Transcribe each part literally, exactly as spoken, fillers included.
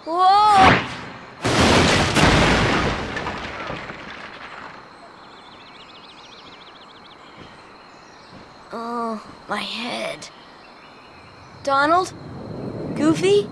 Whoa! Oh, my head. Donald? Goofy?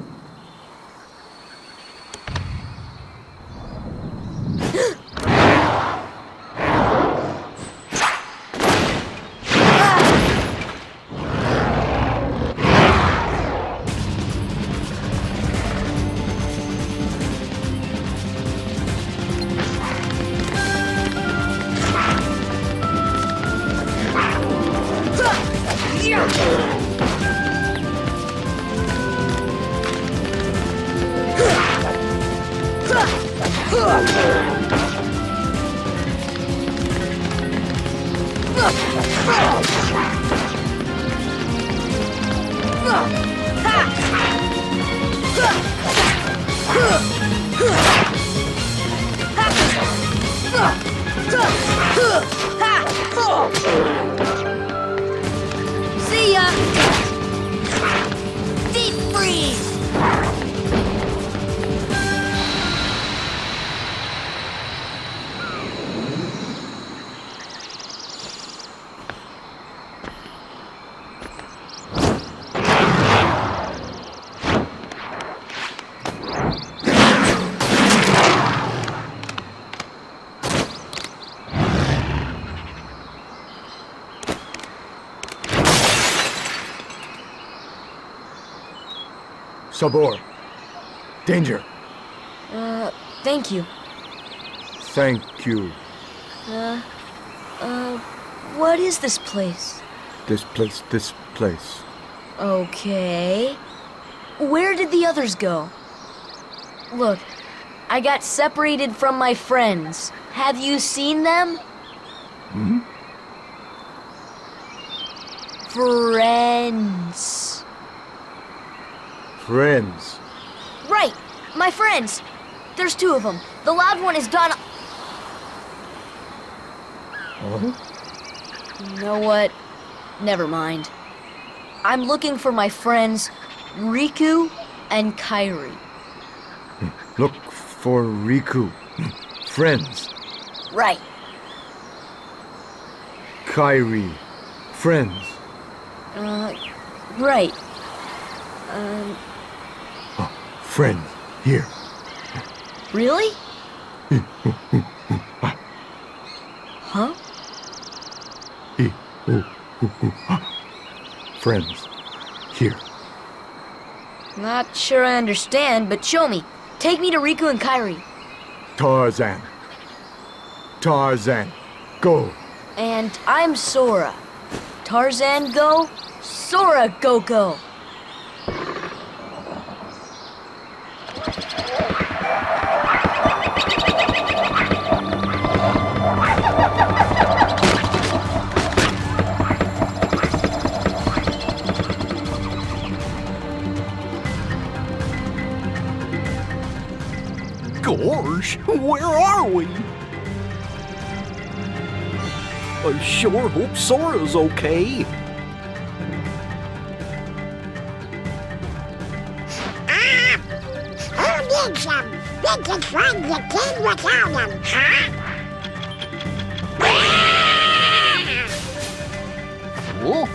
See ya! Deep freeze! Sabor. Danger. Uh, thank you. Thank you. Uh, uh, what is this place? This place, this place. Okay. Where did the others go? Look, I got separated from my friends. Have you seen them? Hmm? Friends. Friends. Right, my friends. There's two of them. The loud one is Donald. Oh? You know what? Never mind. I'm looking for my friends, Riku and Kairi. Look for Riku. Friends. Right. Kairi. Friends. Uh, right. Um, Oh, friend. Here. really? Huh? E, ooh, ooh, ooh, ah. Friends. Here. Not sure I understand, but show me. Take me to Riku and Kairi. Tarzan. Tarzan. Go. And I'm Sora. Tarzan go, Sora go go. Gosh, where are we? I sure hope Sora's okay. Ah! Who needs him? They can find the king without him, huh? Oh?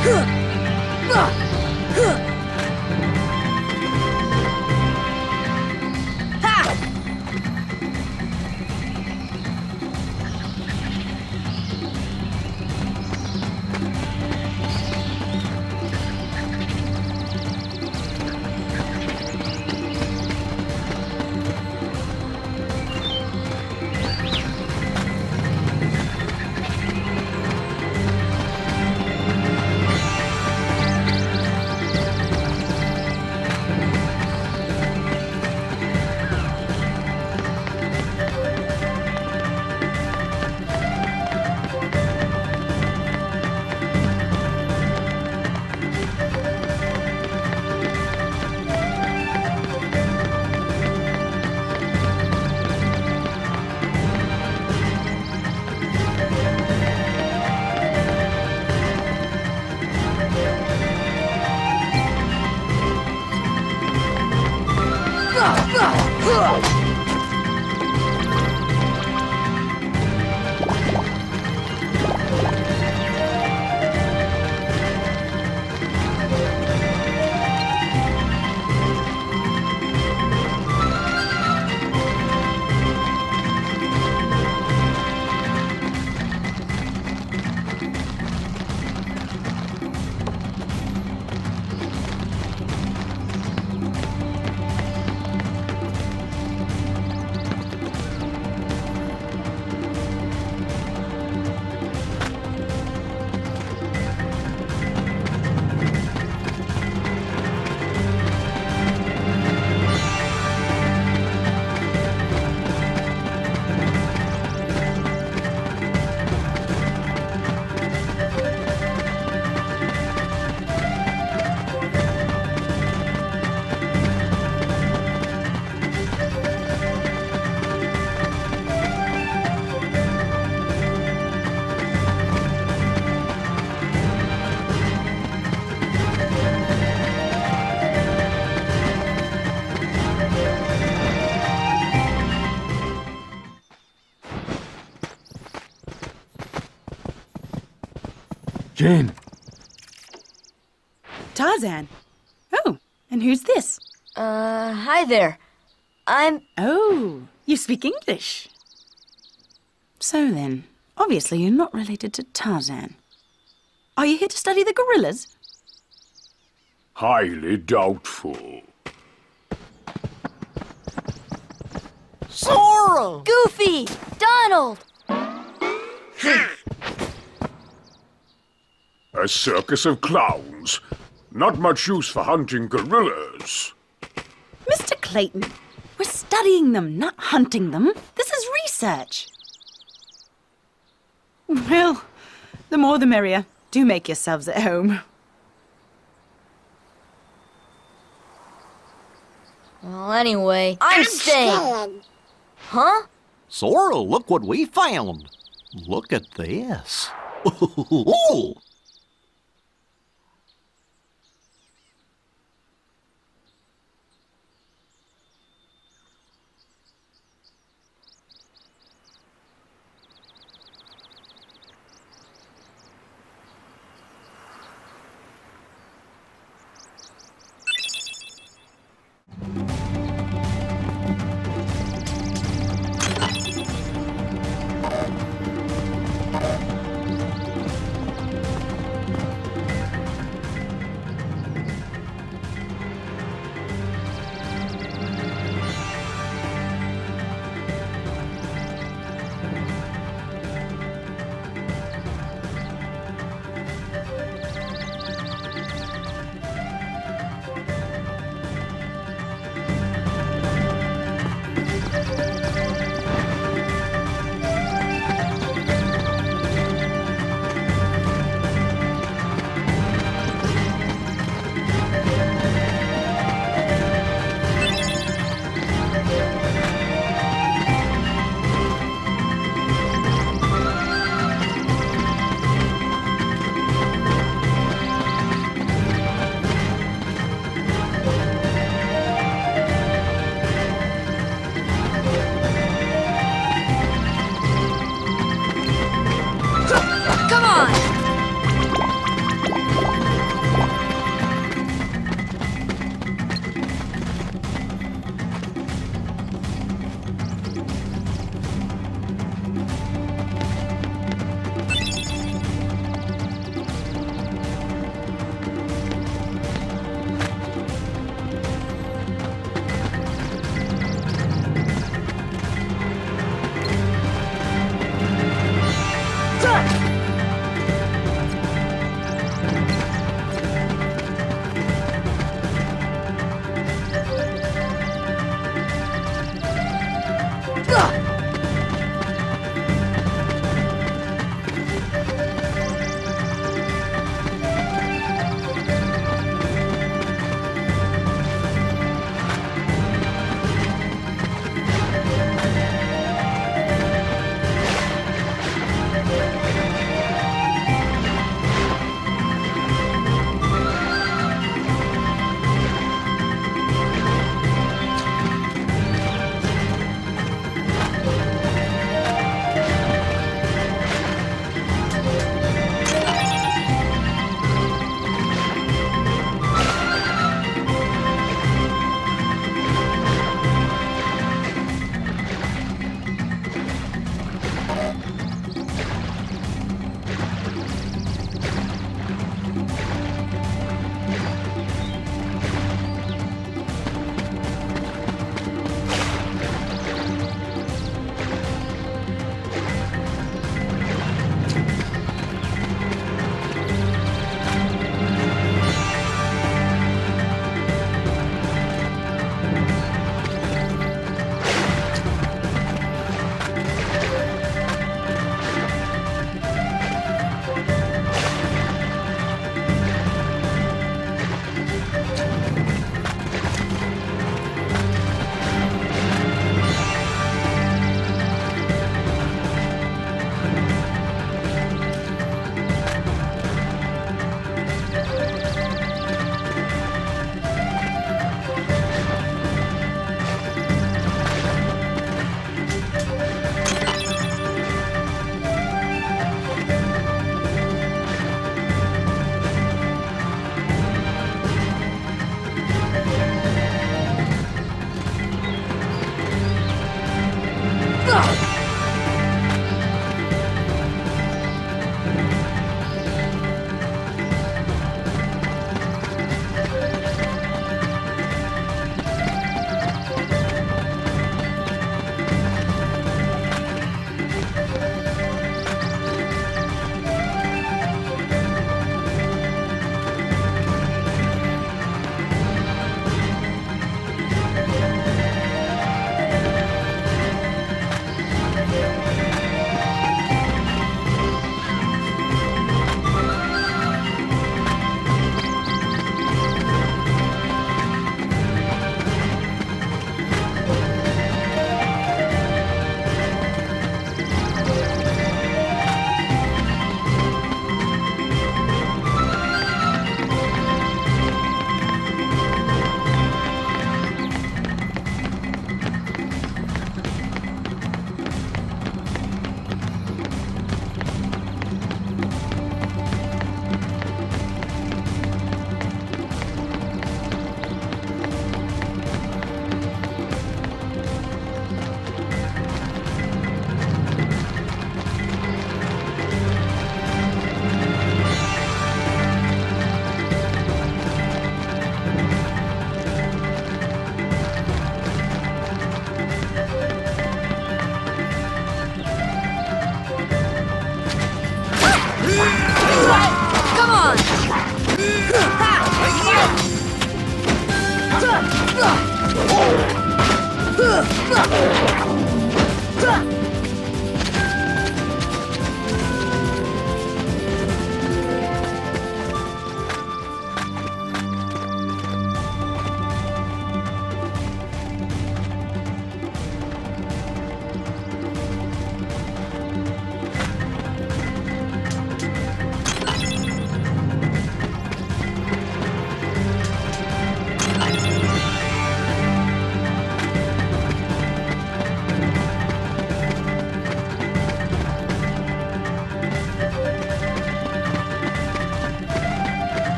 Jane! Tarzan. Oh, and who's this? Uh, hi there. I'm... Oh, you speak English. So then, obviously you're not related to Tarzan. Are you here to study the gorillas? Highly doubtful. Sora! Goofy! Donald! A circus of clowns. Not much use for hunting gorillas. Mister Clayton, we're studying them, not hunting them. This is research. Well, the more the merrier. Do make yourselves at home. Well, anyway, I'm, I'm staying. staying. Huh? Sora, look what we found. Look at this.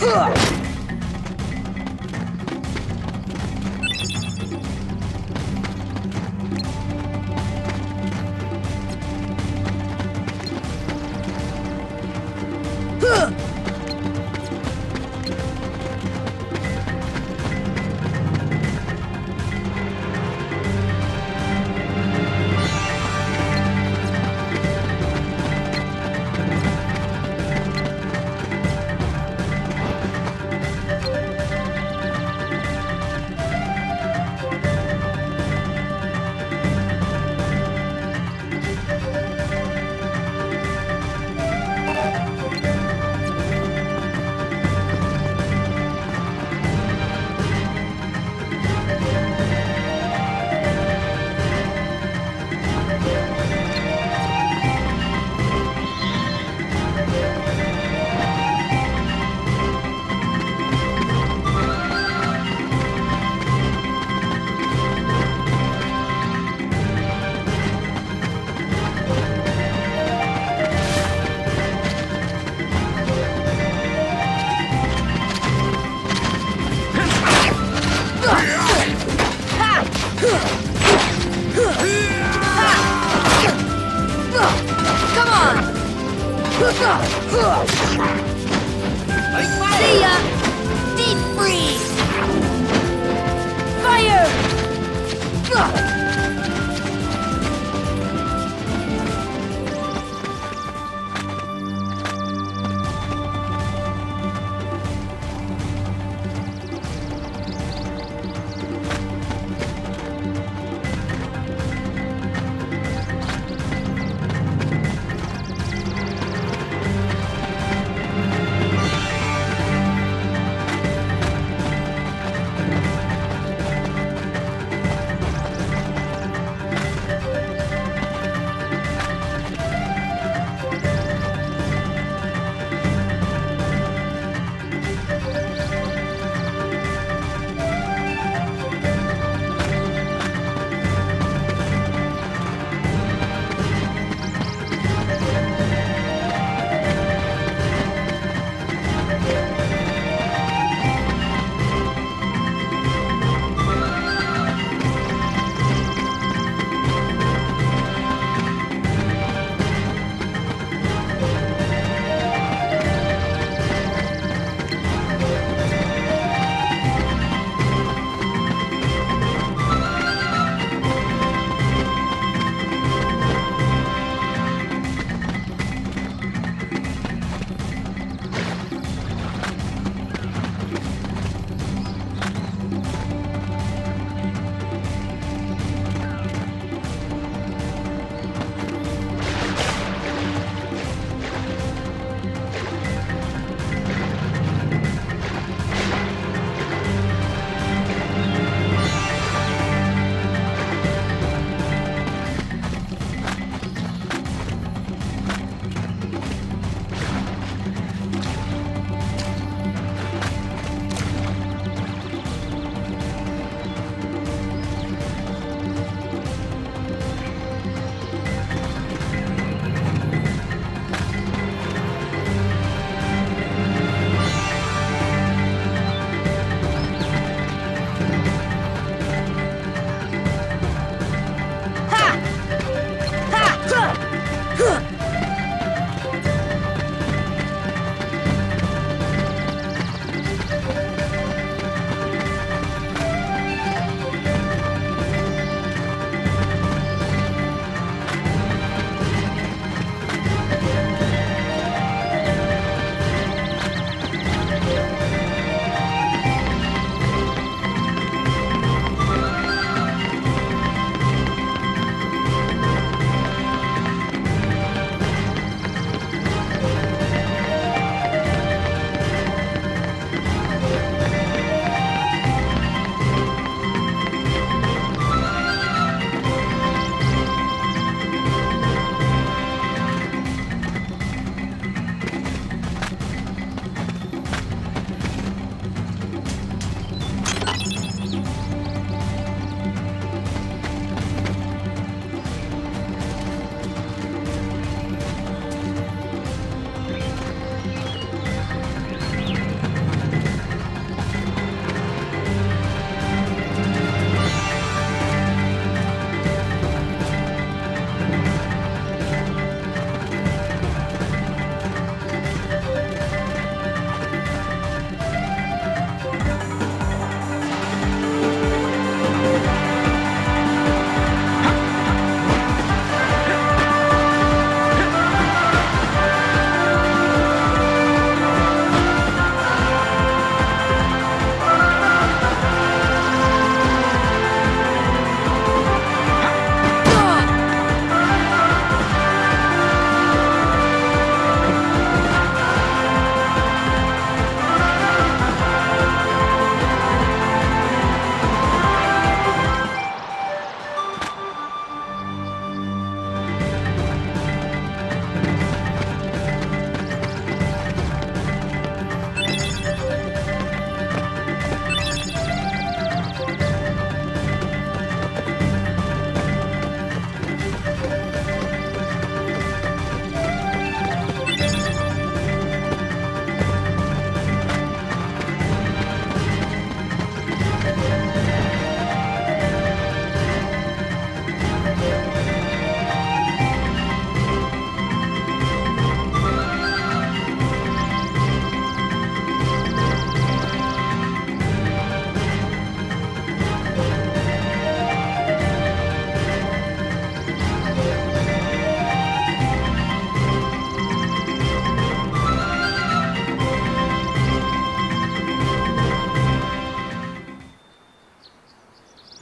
See ya! Deep freeze! Fire!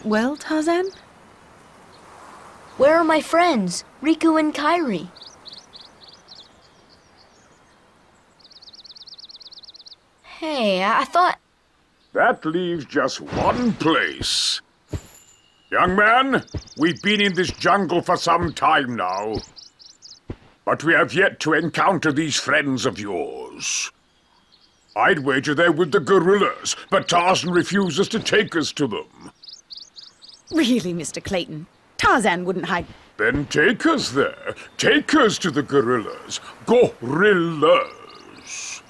well, Tarzan? Where are my friends, Riku and Kairi? Hey, I thought... That leaves just one place. Young man, we've been in this jungle for some time now. But we have yet to encounter these friends of yours. I'd wager they're with the gorillas, but Tarzan refuses to take us to them. Really, Mister Clayton? Tarzan wouldn't hide... Then take us there. Take us to the gorillas. Gorillas.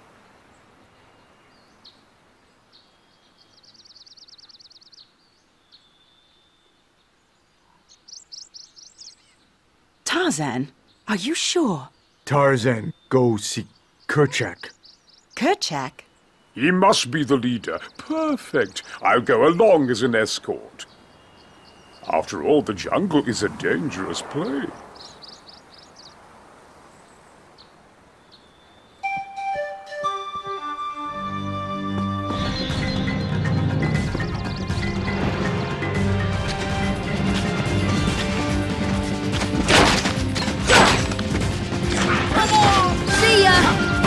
Tarzan, are you sure? Tarzan, go see Kerchak. Kerchak? He must be the leader. Perfect. I'll go along as an escort. After all, the jungle is a dangerous place. See ya!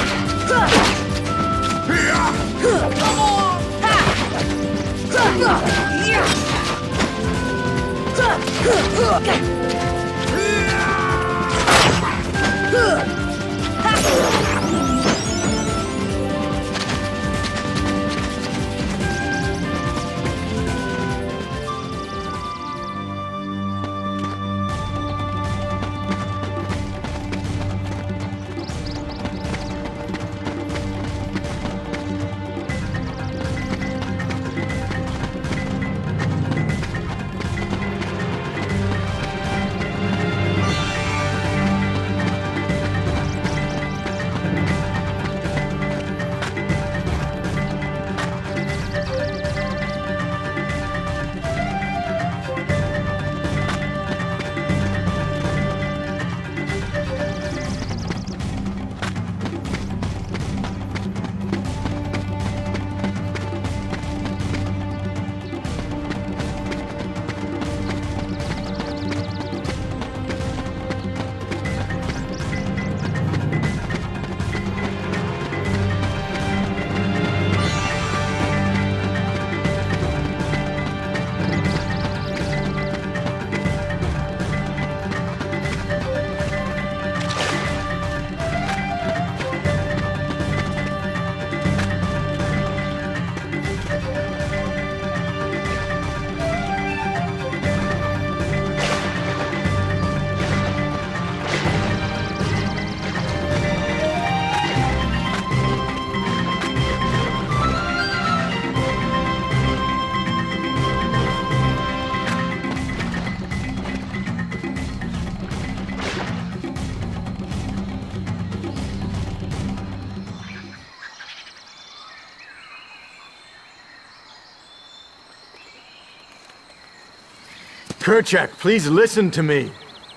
Kerchak, please listen to me.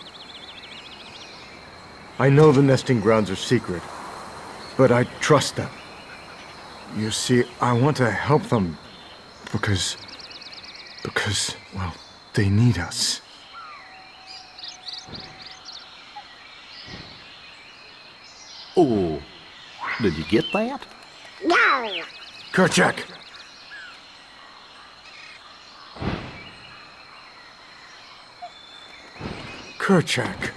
I know the nesting grounds are secret, but I trust them. You see, I want to help them because... because, well, they need us. Oh, did you get that? No. Kerchak! Kerchak.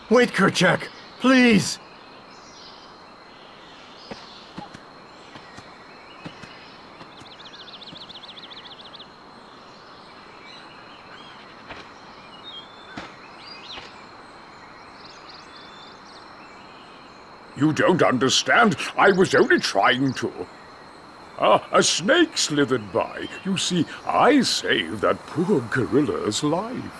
Wait, Kerchak! Please! You don't understand. I was only trying to. Ah, a snake slithered by. You see, I saved that poor gorilla's life.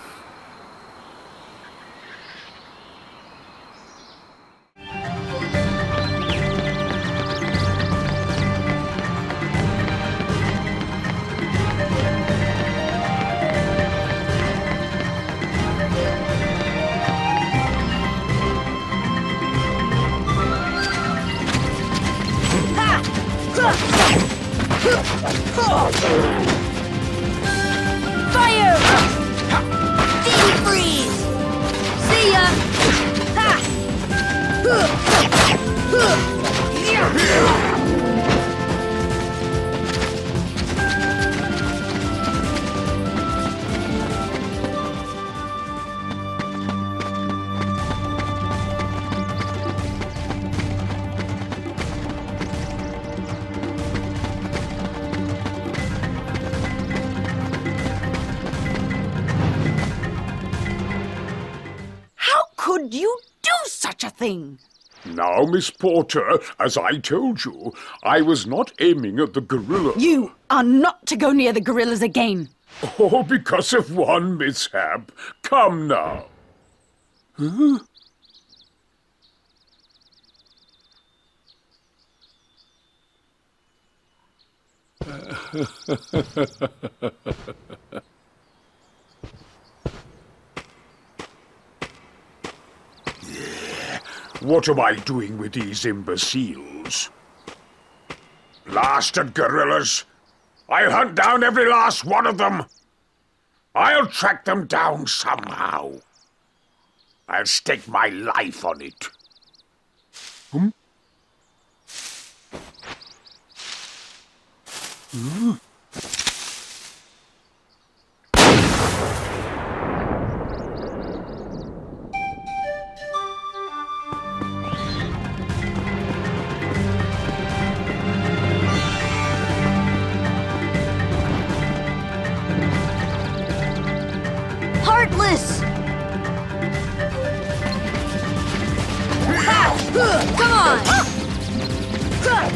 Fire! Deep freeze! See ya! Ha! Could you do such a thing? Now, Miss Porter, as I told you, I was not aiming at the gorilla. You are not to go near the gorillas again. Oh, because of one mishap. Come now. Huh? What am I doing with these imbeciles? Blasted gorillas! I'll hunt down every last one of them! I'll track them down somehow. I'll stake my life on it. Hmm? Hmm? Heartless! Ha! Come on! Ha!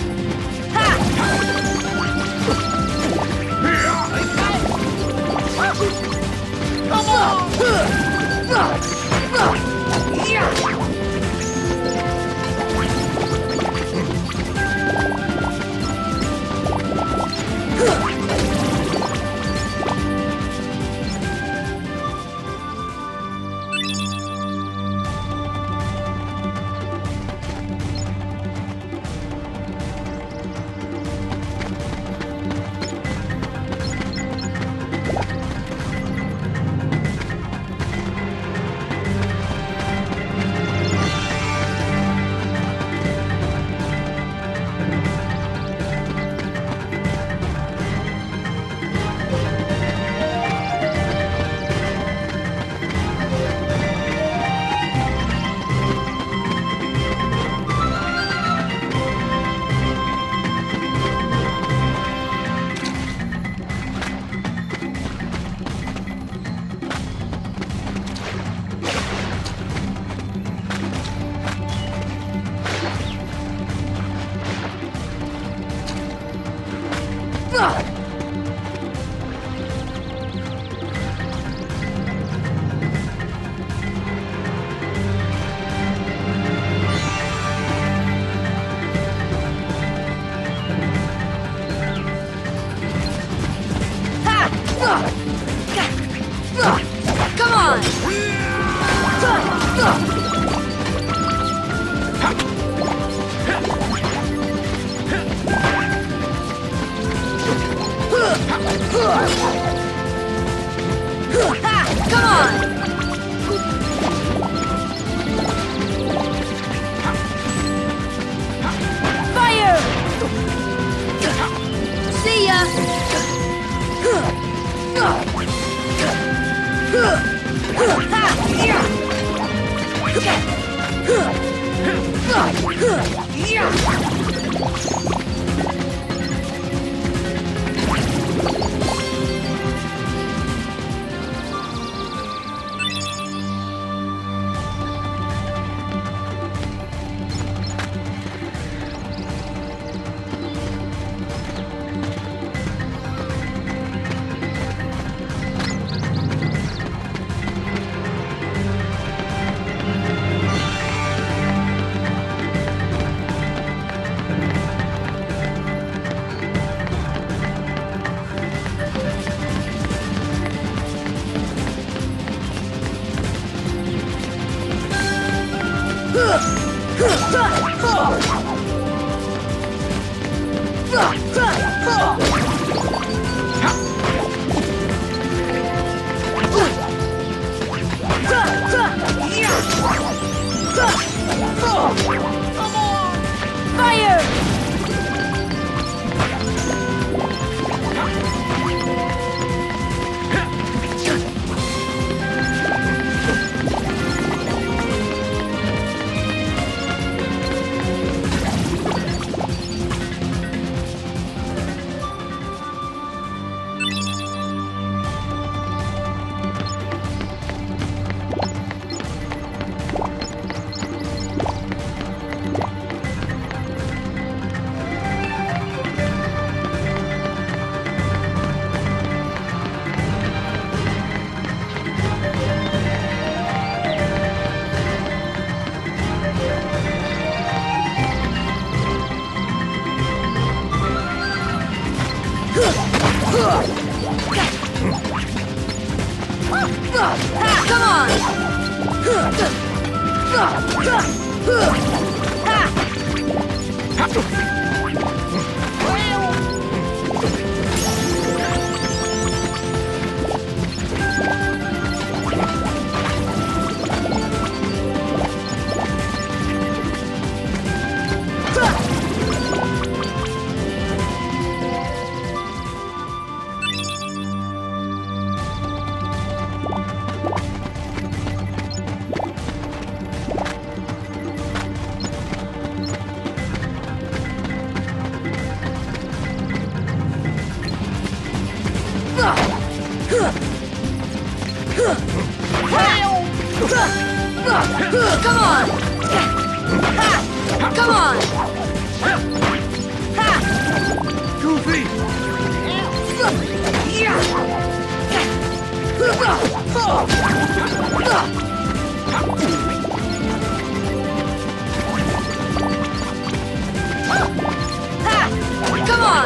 Fire! Come on! Come on! Goofy! Come on!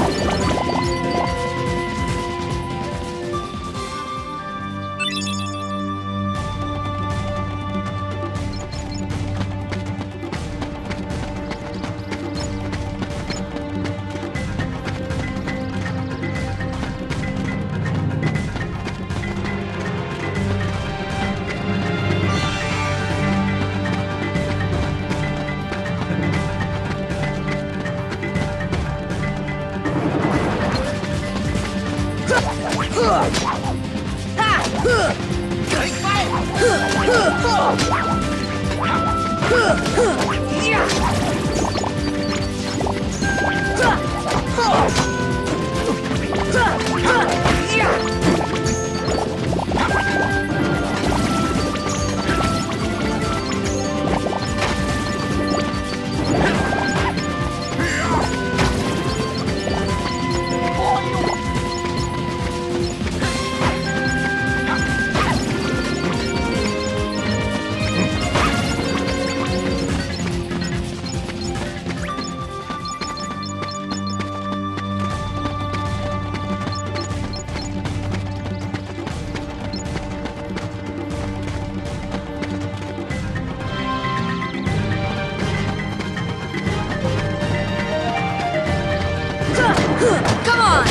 Come on!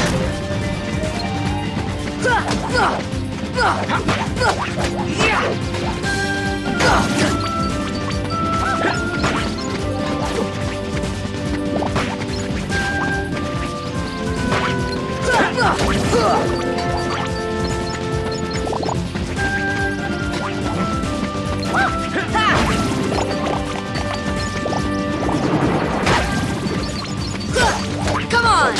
Come on!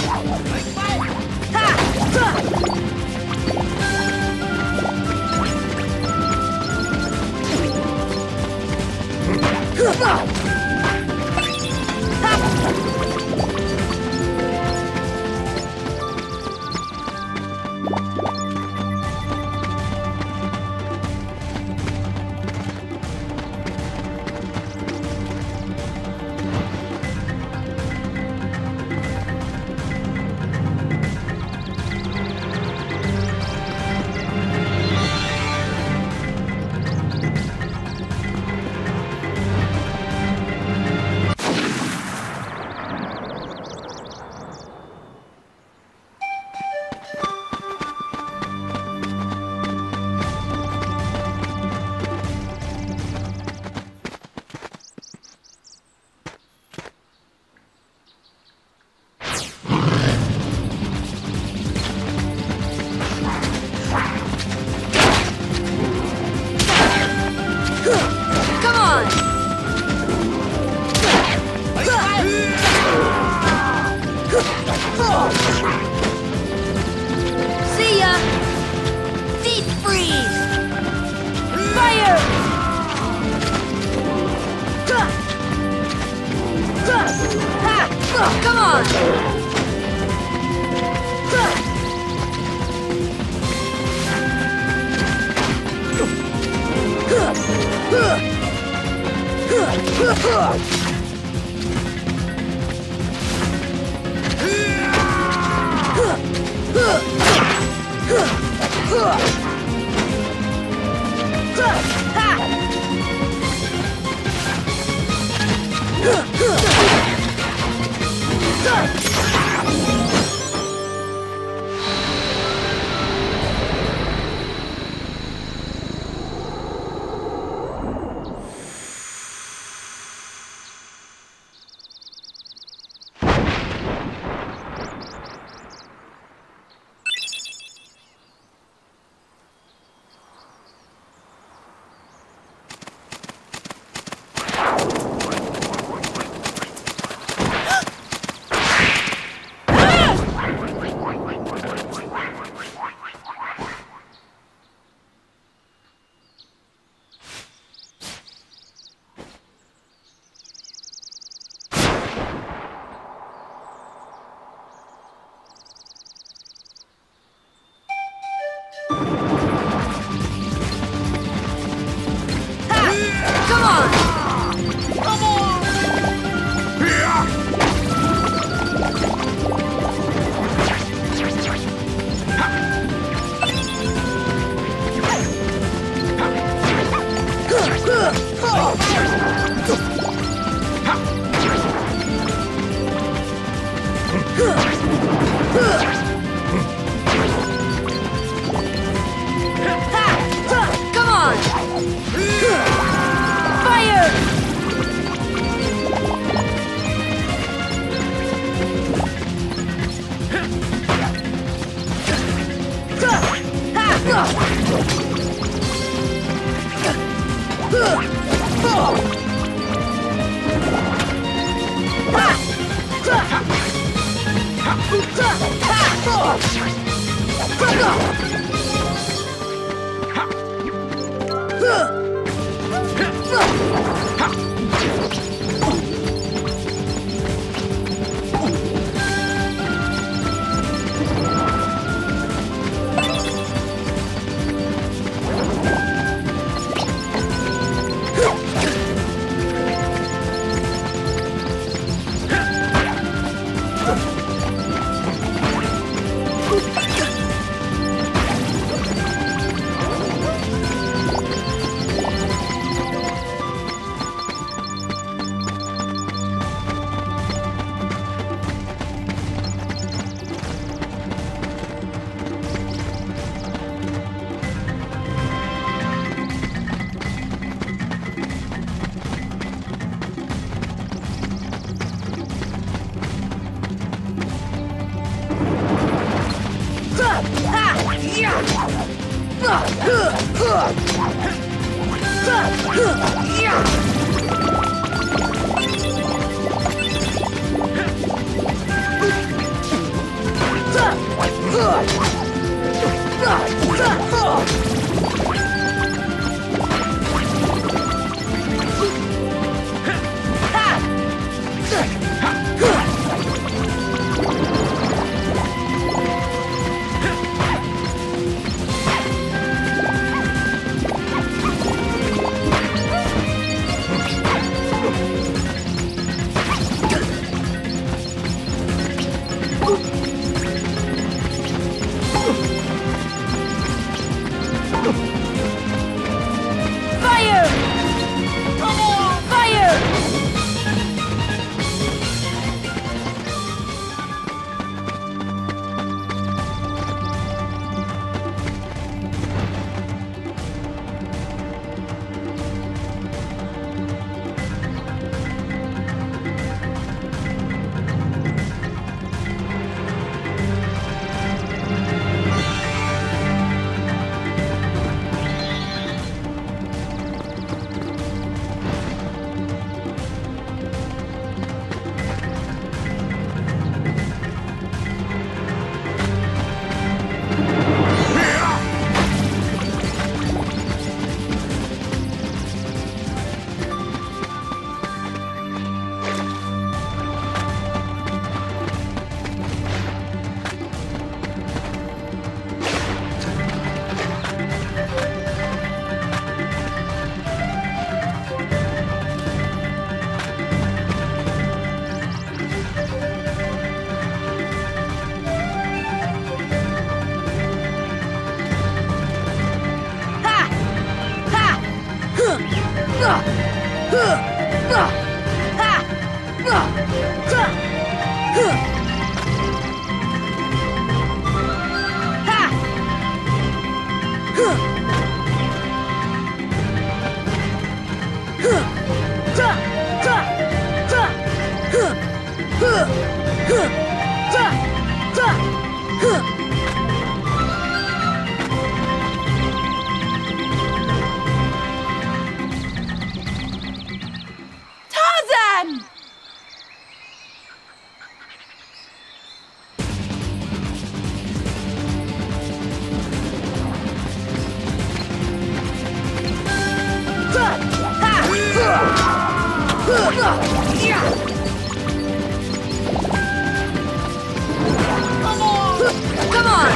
Ha! Come on! Tarzan! Come on!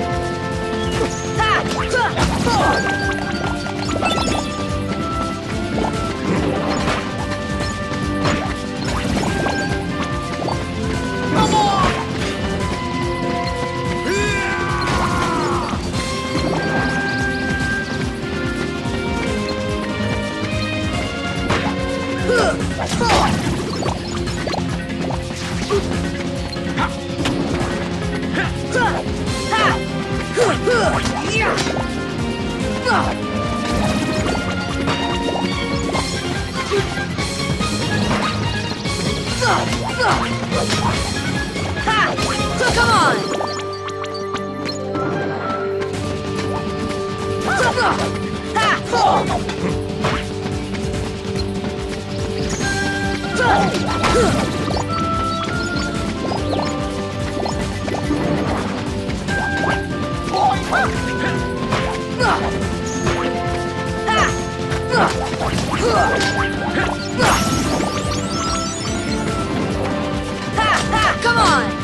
Come on! Come on!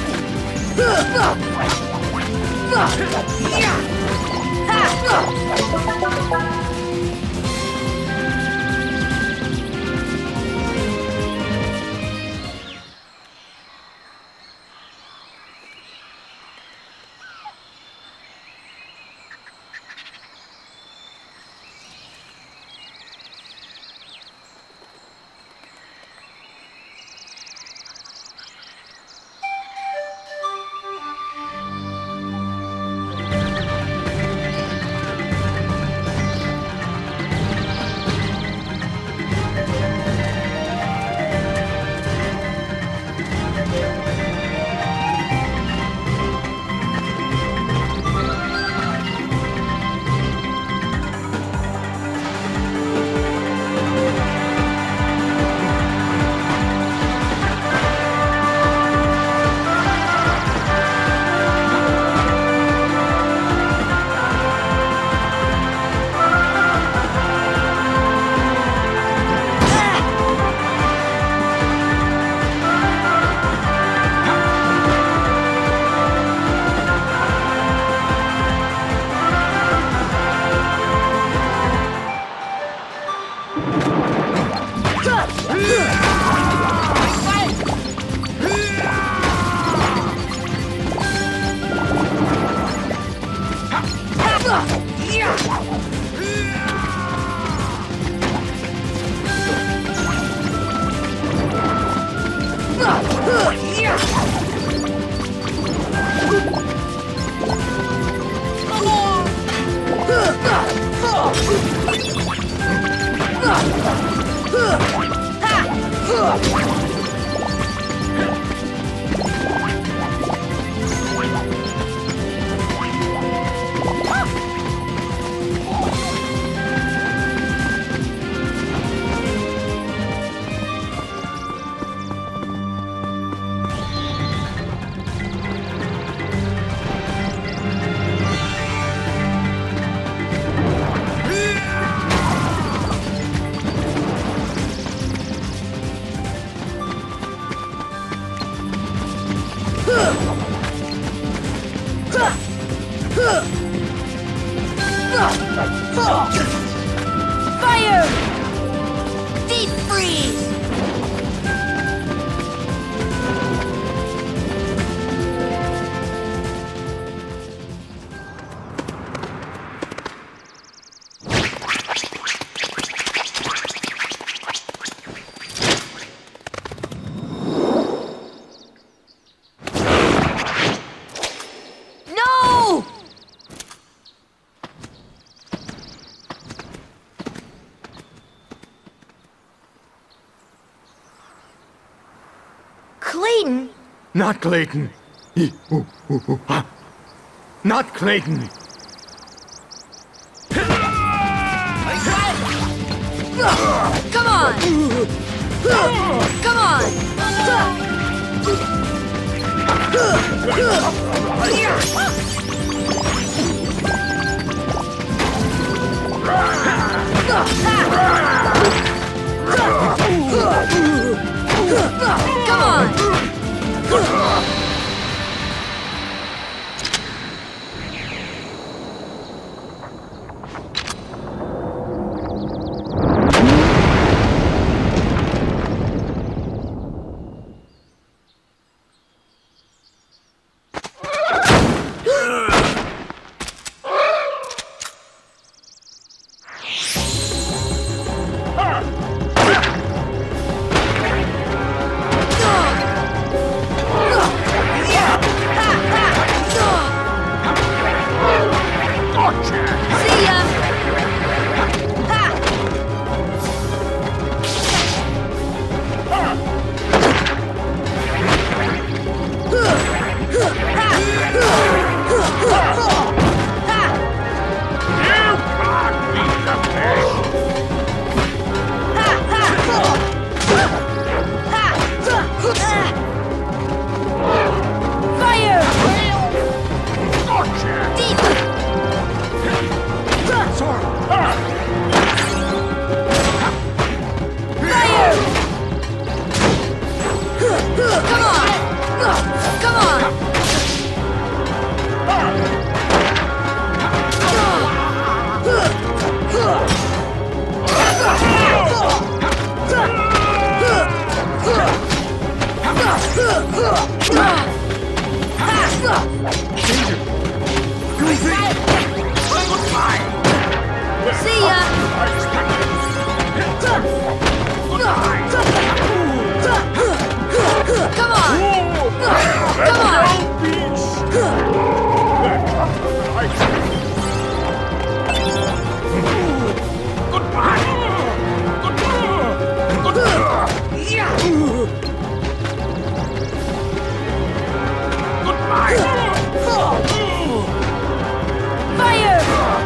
Clayton? Not Clayton. He- ooh, ooh, ooh, ah. Not Clayton. Come on! Come on! Come on! See ya! Come on! Come on! Goodbye! Fire!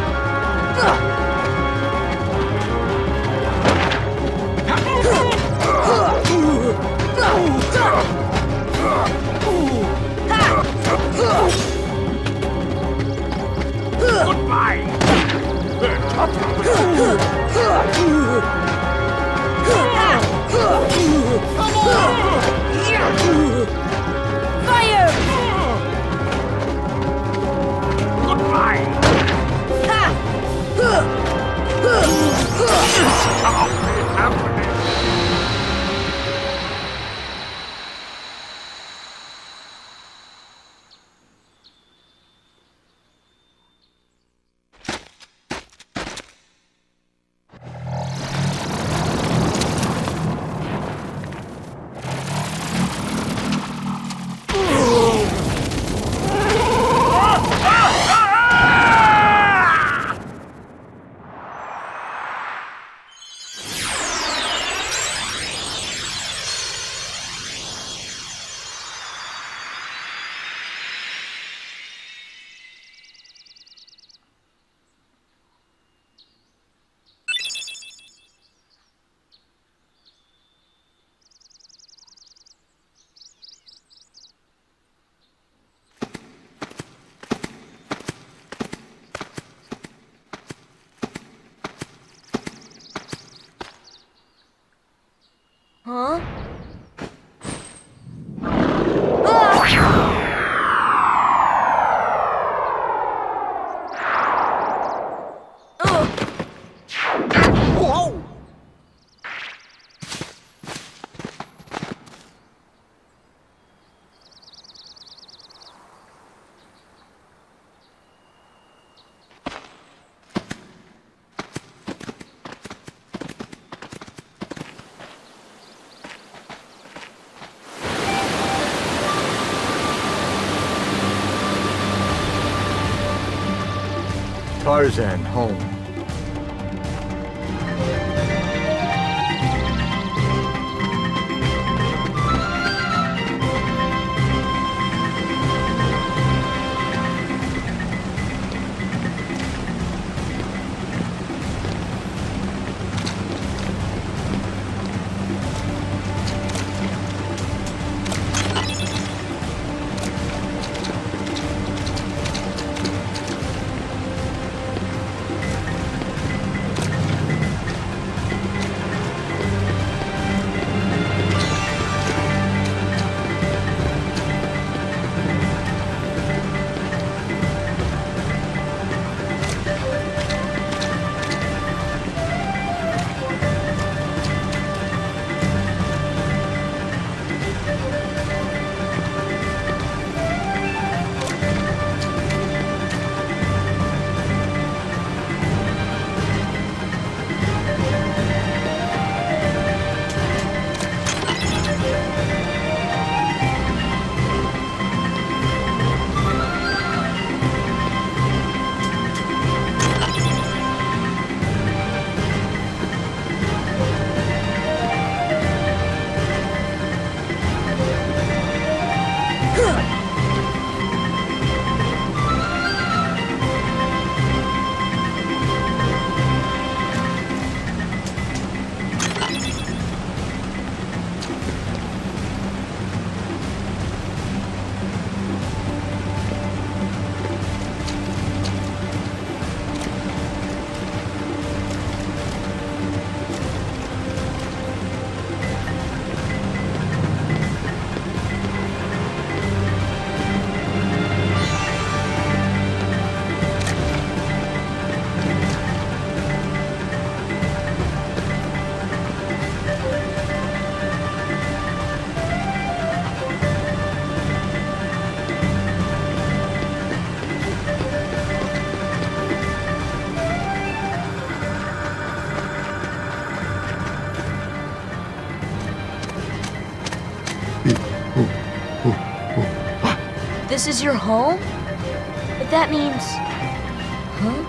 Goodbye! Fire! Goodbye! Stop it happening! Huh? Whoa! Tarzan, home. This is your home? But that means... Huh?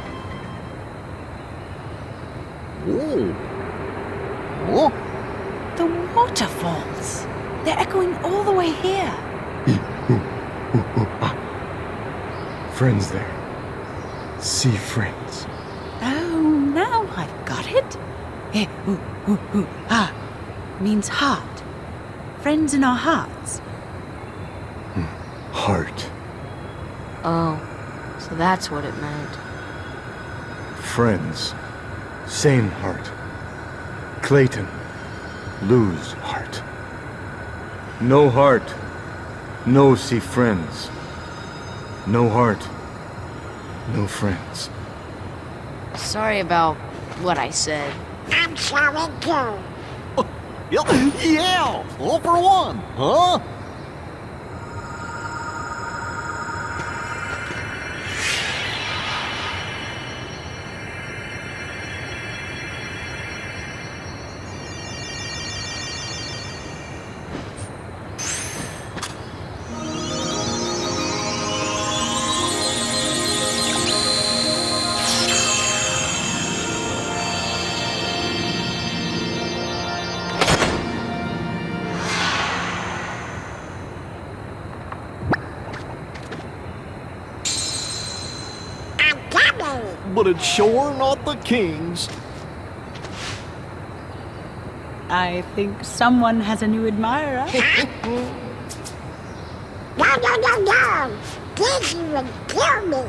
Oh. Oh. The waterfalls. They're echoing all the way here. Friends there. Sea friends. Oh, now I've got it. Eh, ooh, ooh, ooh, ah, means heart. Friends in our hearts. Heart. Oh, so that's what it meant. Friends. Same heart. Clayton. Lose heart. No heart. No see friends. No heart. No friends. Sorry about what I said. I'm sorry too. Yeah, all for one, huh? But it's sure not the king's. I think someone has a new admirer. No, no, no, no. This would kill me.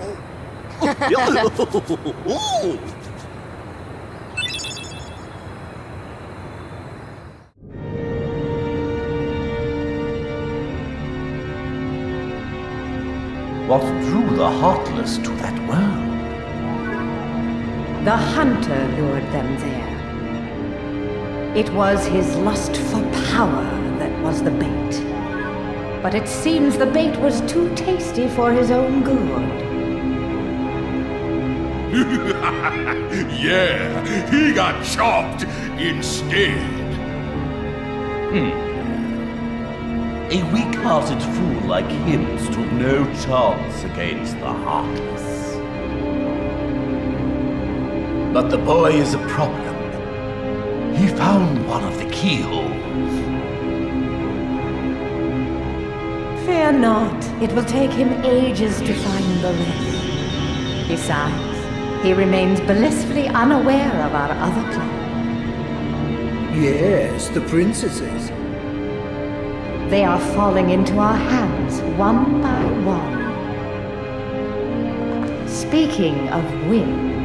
What drew the Heartless to that world? The hunter lured them there. It was his lust for power that was the bait. But it seems the bait was too tasty for his own good. Yeah, he got chopped instead. Hmm. A weak-hearted fool like him stood no chance against the Heartless. But the boy is a problem. He found one of the keyholes. Fear not, it will take him ages to find the rest. Besides, he remains blissfully unaware of our other plan. Yes, the princesses. They are falling into our hands, one by one. Speaking of which...